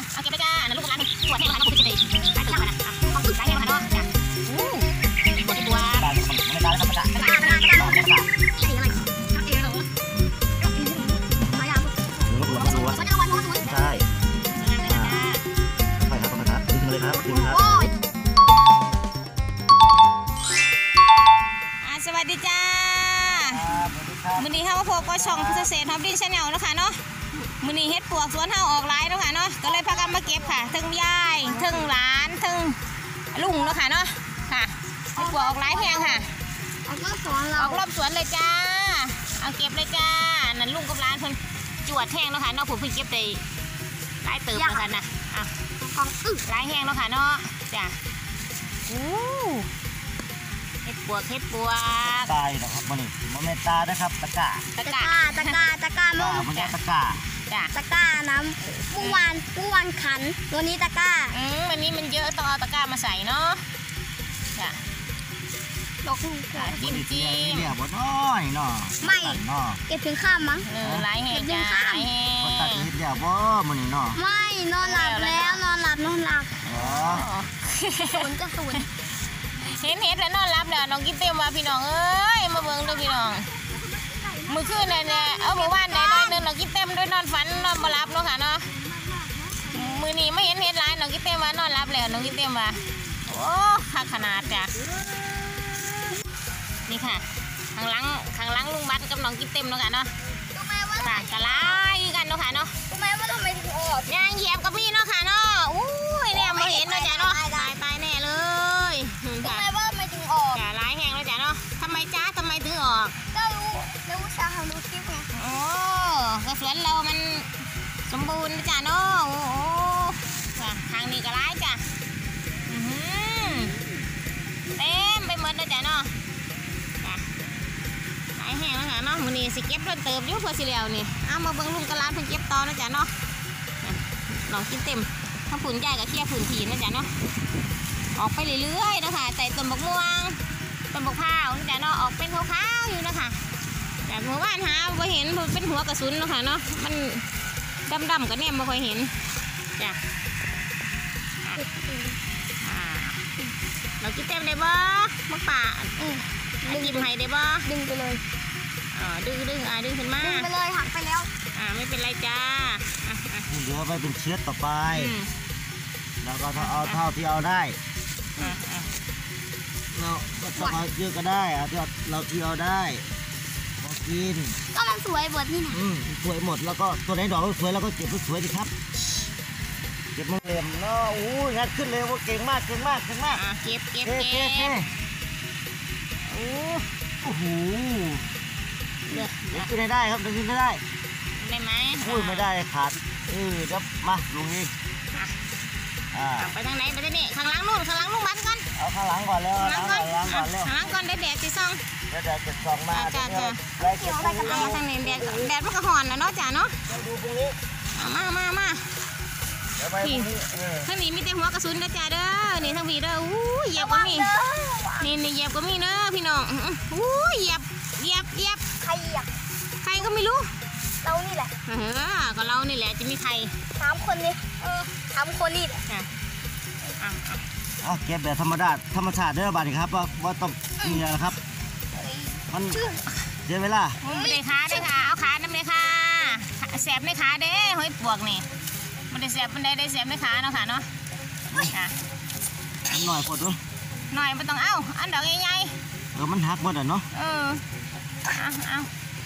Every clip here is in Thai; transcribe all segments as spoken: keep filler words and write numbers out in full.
เอาเก็บไปจ้านั่นลูกร้านนี่ปวดแห้งแล้วค่ะน้องคุณจะได้ขายตัวกันนะต้องตื่นสายแห้งแล้วค่ะเนาะจ้ะอู้ปวดที่ตัวได้ไม่ได้แล้วครับจ้ะได้ได้ได้ได้ได้สีอะไรเอ๋เหรอมายาวรู้รู้รู้ว่าใช่ไปครับไปครับดึงเลยครับดึงครับสวัสดีจ้ามื้อนี้เฮามาพบกับช่องพิเศษฮอบดิ้งชาแนลเนาะค่ะเนาะมื้อนี้เฮ็ดปวกสวนเฮาออกหลายเนาะค่ะเนาะก็เลยพากันมาเก็บค่ะทั้งยายทั้งหลานทั้งลุงเนาะค่ะเนาะค่ะเฮ็ดปวกออกหลายแพงค่ะออกรอบสวนเราออกรอบสวนเลยจ้าเอาเก็บเลยจ้านั่นลุงกับหลานเพิ่นจวดแห้งเนาะค่ะเนาะผมเพิ่งเก็บได้หลายเติบแล้วกันนะอ่ะของอึหลายแห้งเนาะค่ะเนาะจ้าอู้เฮ็ดปวกเฮ็ดปวกตายนะครับมันนี่มันไม่ตานะครับตะกร้าตะกร้าตะกร้าตะกร้าลูกมันตะกร้าตะกร้าน้ำเมื่อวานเมื่อวานขันตัวนี้ตะกร้าอืมวันนี้มันเยอะต้องเอาตะกร้ามาใส่เนาะจ้ะดอกลูกจิ้มจิ้มเนี่ยบ่น้อยเนาะไม่เก็บถึงข้ามมั้งเออหลายแห่งจ้ะหลายแห่งตัดนิดเดียวบ่มันนี่เนาะไม่นอนหลับแล้วนอนหลับนอนหลับอ๋อศูนย์จะศูนย์เห็นเห็นแล้วนอนรับแล้วน้องกิ๊บเต็มว่าพี่น้องเอ้ยมาเบิ่งดูพี่น้องมือคืนเนี่ยเนี่ยเออเมื่อวานเนี่ยนอนนึงน้องกิ๊บเต็มด้วยนอนฝันนอนมารับเนาะค่ะเนาะมือนี้ไม่เห็นเห็นร้ายน้องกิ๊บเต็มว่านอนรับแล้วน้องกิ๊บเต็มว่าโอ้ค่าขนาดจ้ะนี่ค่ะข้างหลังข้างหลังลุงบัตรกับน้องกิ๊บเต็มเนาะค่ะเนาะต่างกันไล่กันเนาะค่ะเนาะทำไมว่าทำไมถึงออกยางเหยียบกับพี่เนาะค่ะเนาะอู้ยเนี่ยมาเห็นเนาะจ้ะเนาะตายตายแน่เลยทำไมว่าไม่ถึงออกจ้ะร้ายแห้งแล้วจ้ะเนาะทำไมจ้าทำไมถึงออกก็รู้รู้ชารู้คลิปไงโอ้กระสวนเรามันสมบูรณ์จ้ะเนาะโอ้โหทางนี้ก็ร้ายจ้ะเต็มไปหมดเลยจ้ะเนาะร้ายแห้งแล้วค่ะเนาะมื้อนี้สิเก็บรถเติบอยู่เพื่อสิแล้วนี่เอามาเบิ่งลุงกระลาเพิ่งเก็บต่อนะจ้ะเนาะลองกินเต็มถ้าผุนใหญ่กับเขี้ยผุนถีนะจ๊ะเนาะออกไปเรื่อยๆนะคะใส่ต้นบกม่วงต้นบกพร้าวนะจ๊ะเนาะออกเป็นขาวๆอยู่นะคะแต่เมื่อวานหาไม่เห็นเป็นหัวกระสุนนะคะเนาะมันดำๆกันเนี่ยไม่ค่อยเห็นจ้ะเรากินเต็มได้บ่มักป่าดึงไห้ได้บ่ดึงไปเลยอ๋อดึงดึงอ่ะดึงขึ้นมาดึงไปเลยหักไปแล้วอ่าไม่เป็นไรจ้าเหลือไปเป็นเชื้อต่อไปแล้วก็เอาเท่าที่เอาได้เราก็ต้องเอาเยอะก็ได้เอาที่เราที่เอาได้พอกินก็มันสวยหมดนี่นะอืมสวยหมดแล้วก็ตัวไหนดอกสวยแล้วก็เก็บสวยดีครับเก็บมันเหลี่ยมเนาะอู้งัดขึ้นเลยว่าเก่งมากเก่งมากเก่งมากเก็บเก็บเก็บโอ้โอ้โหเดี๋ยวกินได้ครับเดี๋ยวกินได้ได้ไหมอุ้ยไม่ได้ขาดเออเดี๋ยวมาลุงนี่อ่าไปทางไหนไปทางนี้ข้างหลังนู่นข้างหลังลุงบัตรก่อนเอาข้างหลังก่อนแล้วข้างหลังก่อนข้างหลังก่อนได้แดดจีซองได้แดดจีซองมาจ้าจ้าเอามาทางนี้แดดแดดมันก็ห่อนนะเนาะจ้าเนาะดูตรงนี้มามามาพี่ทางนี้มีแต่หัวกระสุนนะจ้าเด้อนี่ทางพี่เด้ออู้เหยียบก็มีนี่นี่เหยียบก็มีเด้อพี่น้องอู้เหยียบเหยียบเหยียบใครเหยียบใครก็ไม่รู้เรานี่แหละเออก็เรานี่แหละจะมีใครสามคนนี่เออสามคนนี่อ่ะเอาเก็บแบบธรรมดาธรรมชาติเด้อบาดนี้ครับว่าว่าต้องมีอะไรครับมันเดี๋ยวเวลาไม่ได้ขาได้ค่ะเอาขาน้ำเลยค่ะแสบในขาเด้ห้อยปวกนี่มันได้แสบมันได้ได้แสบในขาเนาะค่ะเนาะค่ะหน่อยปวดด้วยหน่อยไม่ต้องเอาอันดอกใหญ่ๆเออมันหักหมดอ่ะเนาะเออเอาเอา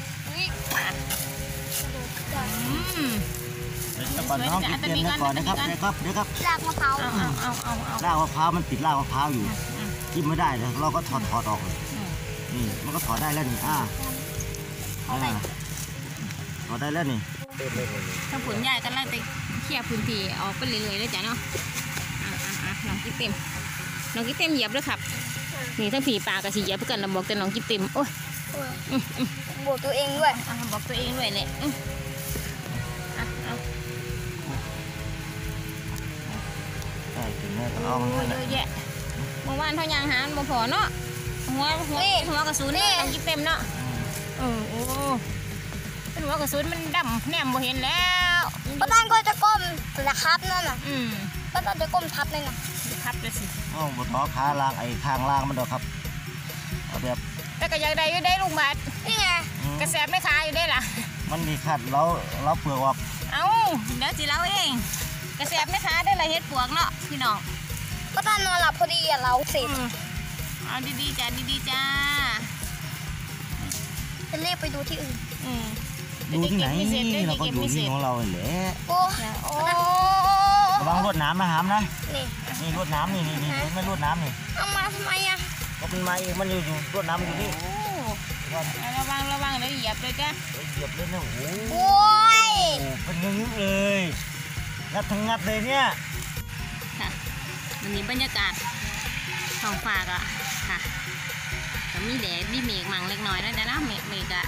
อืมตะบันน้องกินเต็มแล้วก่อนนะครับเดี๋ยวครับเดี๋ยวครับรากมะพร้าวเอาเอาเอาเอารากมะพร้าวมันติดรากมะพร้าวอยู่กินไม่ได้เลยเราก็ถอดถอดออกเลยนี่มันก็ถอดได้แล้วนี่อ่าถอดได้แล้วนี่ถ้าผลใหญ่กันแล้วแต่เขี่ยพื้นที่ออกไปเรื่อยๆเลยจ้ะเนาะอ่าอ่าน้องกิ๊บเต็มน้องกิ๊บเต็มเหยียบด้วยครับนี่ทั้งผีปลากระสีเหยียบเพื่อกันเราบอกแต่น้องกิ๊บเต็มโอ้ยบอกตัวเองด้วยบอกตัวเองด้วยเนี่ยใช่ถึงแม้ก็เอาเยอะแยะเมื่อวานเท่ายางหาบ่พอเนาะหัวหัวหัวกระสุนนี่น้องกิ๊บเต็มเนาะเออโอ้เป็นหัวกระสุนมันดำแนมบ่เห็นแล้วป้าตันก็จะก้มนะครับนั่นน่ะอืมป้าตันจะก้มทับเลยนะทับเลยสิโอ้บนท้อขาล่างไอ้ข้างล่างมันดอกครับเอาแบบแต่ก็อยากได้อยู่ได้ลูกบาทนี่ไงอืมกระแสบไม่ขาอยู่ได้ล่ะมันมีขัดเราเราเปลือกออกเอาเดี๋ยวสิเราเองกระแสบไม่ขาได้ละเฮ็ดปวกเนาะพี่น้องป้าตันนอนหลับพอดีอะเราเสร็จอืมเอาดีๆจ้าดีๆจ้าจะรีบไปดูที่อื่นอืมดูที่ไหนเราก็อยู่ที่ของเราแหละโอ้โอ้ระวังรวดน้ำนะหามนะนี่นี่รวดน้ำนี่นี่นี่ไม่รวดน้ำนี่เอามาทำไมอะก็มันมาเองมันอยู่อยู่รวดน้ำมันอยู่นี่โอ้ระวังระวังเดี๋ยวเหยียบเลยจ้าเฮ้ยเหยียบเลยนะโอ้โหโอ้ยเป็นเงึ้งๆเลยงัดทั้งงัดเลยเนี่ยค่ะวันนี้บรรยากาศท้องฟ้าก็ค่ะก็มีแดดมีเมฆมั่งเล็กน้อยแล้วจ้ะเนาะเมฆเมฆอะ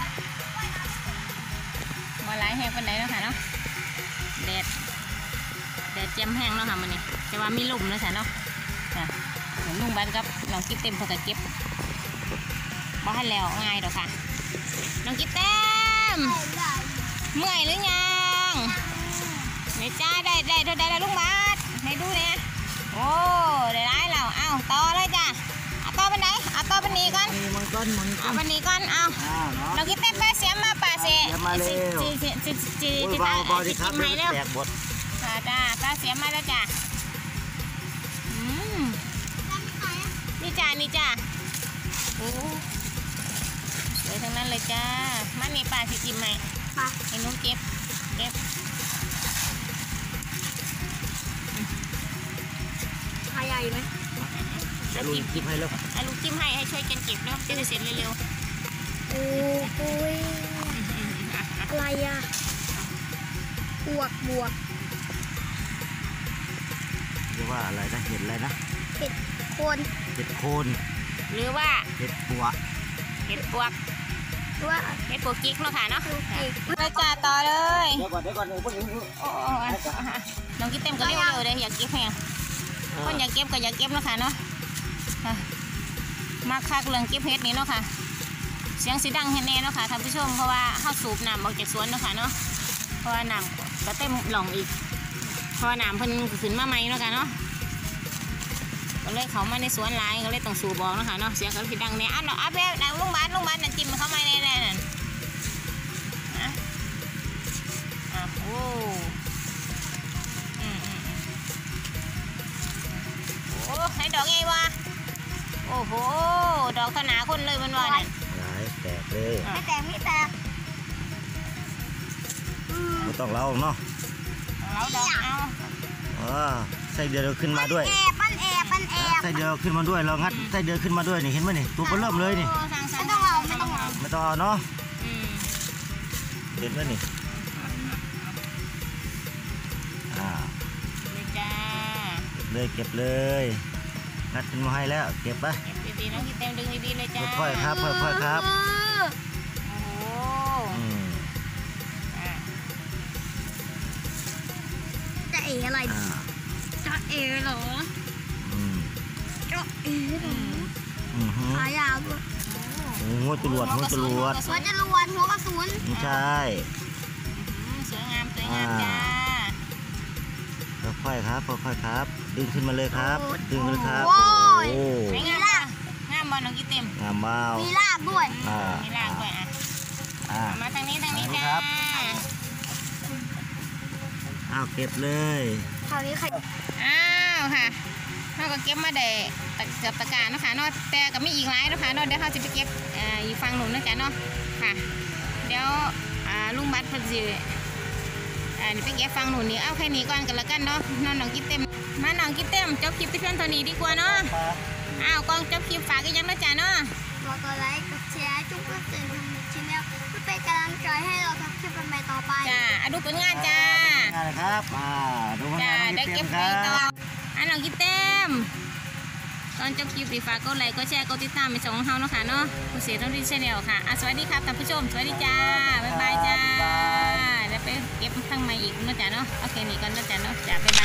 มาหลายแห้งคนไหนเนาะค่ะเนาะแดดแดดแจ่มแห้งเนาะค่ะมันนี่แต่ว่ามีลมเลยค่ะเนาะค่ะเหมือนลุงบันกับน้องกิ๊บเต็มเพื่อเก็บบ่ให้แล้วง่ายดอกค่ะน้องกิ๊บเต็มเมื่อยหรือยังไม่จ้าได้ได้ได้ได้ลุงบันให้ดูเนี่ยโอ้ได้ร้ายแล้วเอาต่อเลยจ้ะเอาต่อไปไหนเอาต่อไปนี้ก่อนมีมังกรมังกเอารไปนี้ก่อนเอาอ่าเนาะน้องกิ๊บเต็มไปเสียมาป่าเสียเสียมาเร็วจีจีจีจีโอ้ยจีเบาเบาจีดิครับจิ้มให้เร็วแตกบดจ้าจ้าตาเสียมาแล้วจ้ะอืมนี่จ้านี่จ้าโอ้สวยทั้งนั้นเลยจ้ามันนี่ป่าสิจิ้มไหมมาให้หนุ้เก็บเก็บพายใหญ่ไหมจะลุยจิ้มให้แล้วให้ลูกจิ้มให้ให้ช่วยกันเก็บเนาะจะได้เสร็จเร็วโอ้โหยๆอะไรอะบวกบวกเรียกว่าอะไรนะเห็ดอะไรนะเห็ดโคนเห็ดโคนหรือว่าเห็ดปัวเห็ดปวกหรือว่าเห็ดปวกกิ๊กเนาะค่ะเนาะลูกอีกเลยจ้าต่อเลยเดี๋ยวก่อนเดี๋ยวก่อนเดี๋ยวก่อนโอ้ยน้องกิ๊บเต็มก็เร็วๆเลยอยากเก็บแห้งคนอยากเก็บก็อยากเก็บเนาะค่ะเนาะค่ะมาคักเรื่องเก็บเห็ดนี่เนาะค่ะเสียงสีดังแน่ๆเนาะค่ะท่านผู้ชมเพราะว่าเข้าสูบน้ำออกจากสวนเนาะค่ะเนาะเพราะว่าน้ำก็เต็มหล่องอีกเพราะว่าน้ำเพิ่นขึ้นมาใหม่เนาะค่ะเนาะก็เลยเขามาในสวนหลายก็เลยต้องสูบบอกเนาะค่ะเนาะเสียงก็สีดังเนี่ยอ่ะเนาะอ่ะแบบดังลุงบ้านลุงบ้านนั่นจิ้มเข้ามาในนั่นอ่ะอ่ะโอ้อืมอืมอืมโอ้ให้ดอกไงวะโอ้โหดอกขนาคนเลยมันว่าเนี่ยหลายแตกเลยไม่แตกไม่แตกอืมไม่ต้องเล่าเนาะเราดอกเอาอ๋อไส้เดือนเราขึ้นมาด้วยแอบมันแอบมันแอบไส้เดือนขึ้นมาด้วยเรางัดไส้เดือนขึ้นมาด้วยนี่เห็นไหมนี่ตัวเบอเริ่มเลยนี่โอ้สั่งสั่ไม่งต้องเอาไม่ต้องเอาไม่ต้องเอาเนาะอืมเห็นไหมนี่อ่าเลยจ้าเลยเก็บเลยงัดขึ้นมาให้แล้วเก็บไปเก็บดีๆน้องที่เต็มดึงดีๆเลยจ้าค่อยๆครับค่อยๆครับเออโอ้โหอืมอ่ะจะเอ๋อะไรอ่าจะเอ๋เหรออืมจะเอ๋เหรออือหือขายาวด้วยโอ้โหจรวดหัวจรวดหัวจรวดหัวกระสุนไม่ใช่อืมสวยงามสวยงามจ้าค่อยๆครับค่อยๆครับ ดึงขึ้นมาเลยครับ ดึงเลยครับโอ้ยโอ้สวยงามจ้างามบอลน้องที่เต็มงามมากมีลากด้วยอ่ามีลากด้วยอ่ะอ่าเอามาทางนี้ทางนี้จ้าครับ อ้าวเก็บเลยคราวนี้ใครอ้าวค่ะเราก็เก็บมาได้ตะเกือบตะการเนาะค่ะเนาะแต่ก็มีอีกหลายเนาะค่ะเนาะเดี๋ยวเขาจะไปเก็บเอ่ออีกฝั่งหนุนนะจ๊ะเนาะค่ะ เดี๋ยวอ่าลุงบัตรเพิ่นสิอ่านี่ไปเก็บฝั่งหนุนนี่เอาแค่นี้ก่อนกันละกันเนาะน้องน้องกิ๊บเต็มมาน้องกิ๊บเต็มจบคลิปที่เพียงเท่านี้ดีกว่าเนาะอ้าวก่อนจบคลิปฝากกันยังนะจ๊ะเนาะกดไลค์กดแชร์จุ๊บกดติดตามช่องเพื่อเป็นกำลังใจให้เราทำคลิปใหม่ๆต่อไปจ้าอ่ะดูผลงานจ้างานเลยครับอ่าดูผลจ้างานได้ที่เก็บคไปรัต่อบ อ่ะน้องกิ๊บเต็มก่อนจบคลิปดีฝากกดไลค์กดแชร์กดติดตามไปช่องของเราเนาะค่ะเนาะผู้เสียต้องดีชาแนลค่ะอ่ะสวัสดีครับท่านผู้ชมสวัสดีจ้าบ๊ายบายจ้าเดี๋ยวไปเก็บทั้งใหม่อีกเนาะจ้าเนาะโอเคนี่ก่อนเนาะจ้าเนาะจ้าบ๊ายบาย